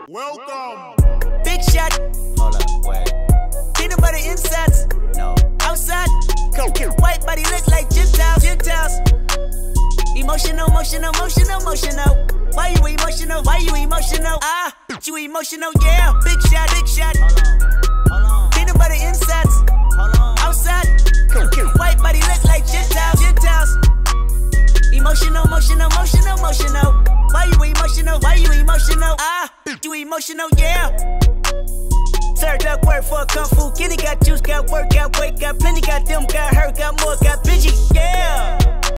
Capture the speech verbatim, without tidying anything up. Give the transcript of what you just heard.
Welcome. Big shot. Hold up, wait. Peanut butter insides. No. Outside. White body look like Gentiles. Gentiles. Emotional, emotional, emotional, emotional. Why you emotional? Why you emotional? Ah, you emotional, yeah. Big shot, big shot. Hold on. Hold on. Peanut butter insides. Hold on. Outside. White body look like Gentiles. Gentiles. Emotional, emotional, emotional, emotional. Why you emotional? Why you emotional? Ah, you emotional, yeah. Served up work for a kung fu. Kitty got juice, got work, got weight, got plenty, got them, got hurt, got more, got bitchy, yeah.